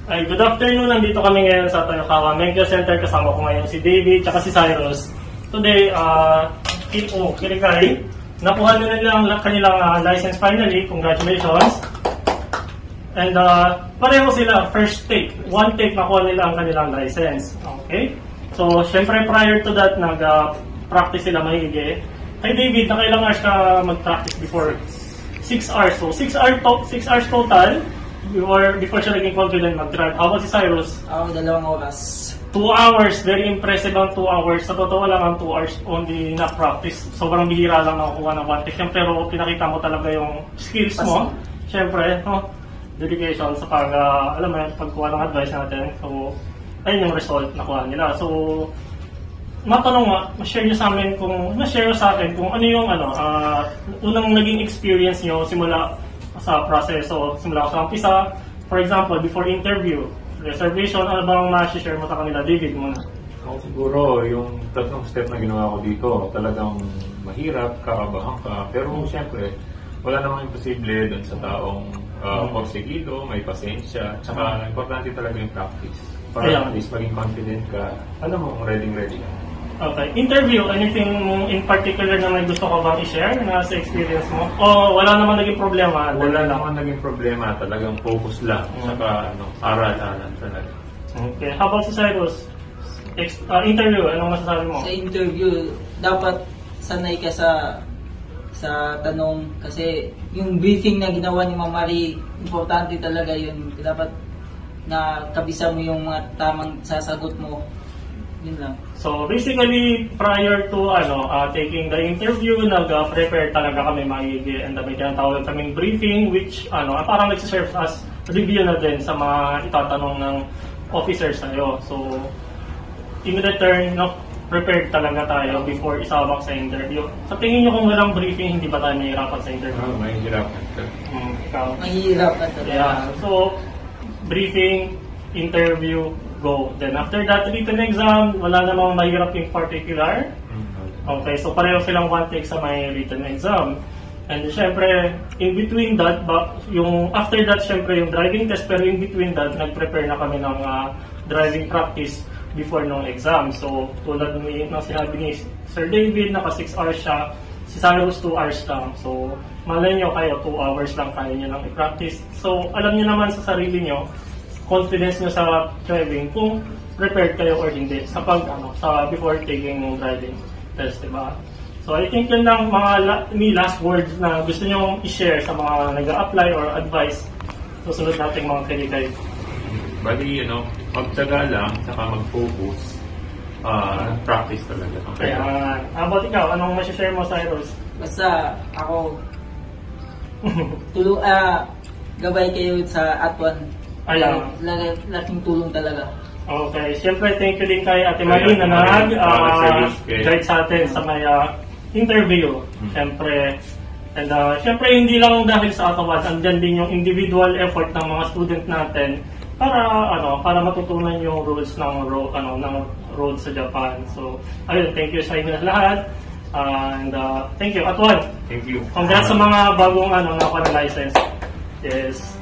Ay, good afternoon. Nandito kami ngayon sa Toyokawa Menkyo Center. Kasama ko ngayon si David at si Cyrus. Today, Kirikay, nakuha nila ang kanilang license finally. Congratulations. And pareho sila, first take. One take nakuha nila ang kanilang license. Okay? So, syempre prior to that, nag-practice sila maigi. Kay David, nakailang hours ka mag-practice before? 6 hours. So, 6 hours total. Before siya naging confident mag-drive. How about si Cyrus? 2 oras. 2 hours. Very impressive ang 2 hours. Sa totoo lang ang 2 hours only na practice. Sobrang bihira lang nakukuha ng one take. Pero pinakita mo talaga yung skills mo. Siyempre, dedication sa alam mo yan, pagkuha ng advice natin. So, ayun yung result na kuha nila. So, matanong nga, ma-share nyo sa akin kung ano yung unang naging experience nyo simula sa proseso, simula sa umpisa. For example, before interview, reservation, ano bang ma-share mo sa kanila? David muna. Siguro, yung tatlong step na ginawa ko dito, talagang mahirap, kakabahan ka. Pero siyempre, wala namang imposible dun sa taong porsigido, may pasensya. Tsaka, importante talaga yung practice. Para at least maging confident ka, alam mo, ready ka. Okay. Interview, anything in particular na may gusto ko bang i-share na sa experience mo? O wala naman naging problema? Wala naman naging problema. Talagang focus lang. Saka aral-aral talaga. Okay. How about si Cyrus? Interview, anong masasabi mo? Sa interview, dapat sanay ka sa tanong kasi yung briefing na ginawa ni Ma'am Marie, importante talaga yun. Dapat na kabisa mo yung mga tamang sasagot mo. Yun lang. So basically, prior to taking the interview, nag-prepare talaga kami maigi and may tinatawag kaming briefing which parang nagsiserve as review na din sa mga itatanong ng officers sa'yo. So in return, prepared talaga tayo before isabak sa interview. Sa tingin nyo kung walang briefing, hindi ba tayo mahihirapan sa interview? Mahihirapan ka. Mahihirapan talaga. Yeah. So, briefing, interview, go. Then after that, written exam, wala namang mahirap in particular. Okay, so pareho silang one take sa may written exam. And syempre, in between that, after that, syempre yung driving test, pero in between that, nag-prepare na kami ng driving practice before nung exam. So, tulad ng sinabi ni Sir David, naka 6 hours siya, si Cyrus 2 hours lang. So, malay nyo kayo, 2 hours lang kaya nyo lang i-practice. So, alam nyo naman sa sarili nyo, confidence nyo sa driving kung prepared kayo or hindi sa before taking driving test, diba? So I think yun lang mga last words na gusto nyo i-share sa mga nag-a-apply or advice susunod nating mga kinikay. Bali, magtsaga lang, saka mag-focus, practice talaga. Okay. How about ikaw? Anong masishare mo, Cyrus? Basta ako gabay kayo sa At1. Laking tulong talaga. Okay. Siyempre, thank you din kay Ate Marie na nag-guide sa atin sa may interview. Siyempre. And siyempre, hindi lang dahil sa At1, andyan din yung individual effort ng mga student natin para matutunan yung rules ng road sa Japan. So, ayun, thank you sa inyo lahat. And thank you. At1. Thank you. Congrats sa mga bagong nakuha na license. Yes.